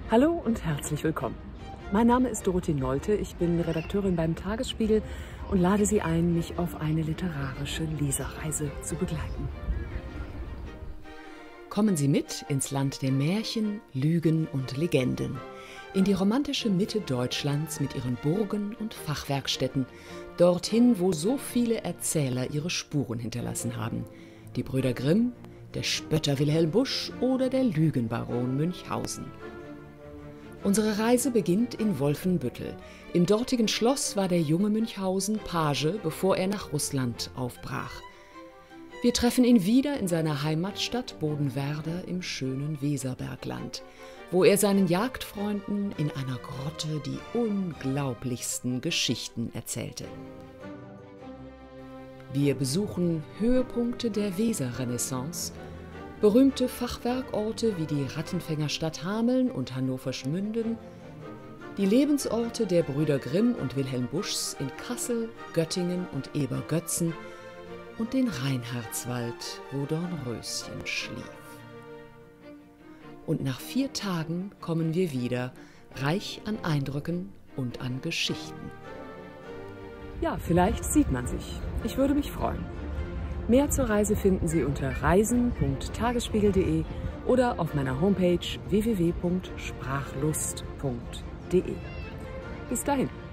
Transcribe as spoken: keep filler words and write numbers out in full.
Hallo und herzlich willkommen. Mein Name ist Dorothee Nolte, ich bin Redakteurin beim Tagesspiegel und lade Sie ein, mich auf eine literarische Lesereise zu begleiten. Kommen Sie mit ins Land der Märchen, Lügen und Legenden, in die romantische Mitte Deutschlands mit ihren Burgen und Fachwerkstätten, dorthin, wo so viele Erzähler ihre Spuren hinterlassen haben. Die Brüder Grimm, der Spötter Wilhelm Busch oder der Lügenbaron Münchhausen. Unsere Reise beginnt in Wolfenbüttel. Im dortigen Schloss war der junge Münchhausen Page, bevor er nach Russland aufbrach. Wir treffen ihn wieder in seiner Heimatstadt Bodenwerder im schönen Weserbergland, wo er seinen Jagdfreunden in einer Grotte die unglaublichsten Geschichten erzählte. Wir besuchen Höhepunkte der Weserrenaissance, berühmte Fachwerkorte wie die Rattenfängerstadt Hameln und Hannover-Schmünden, die Lebensorte der Brüder Grimm und Wilhelm Buschs in Kassel, Göttingen und Ebergötzen und den Reinhardswald, wo Dornröschen schlief. Und nach vier Tagen kommen wir wieder, reich an Eindrücken und an Geschichten. Ja, vielleicht sieht man sich. Ich würde mich freuen. Mehr zur Reise finden Sie unter reisen punkt tagesspiegel punkt de oder auf meiner Homepage w w w punkt sprachlust punkt de. Bis dahin.